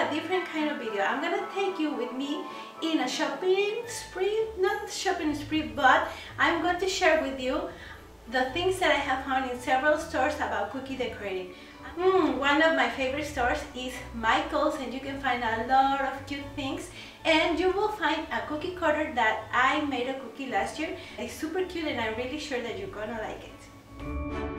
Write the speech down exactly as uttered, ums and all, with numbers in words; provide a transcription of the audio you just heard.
a different kind of video. I'm gonna take you with me in a shopping spree, not shopping spree, but I'm going to share with you the things that I have found in several stores about cookie decorating. Mm, one of my favorite stores is Michael's, and you can find a lot of cute things, and you will find a cookie cutter that I made a cookie last year. It's super cute and I'm really sure that you're gonna like it.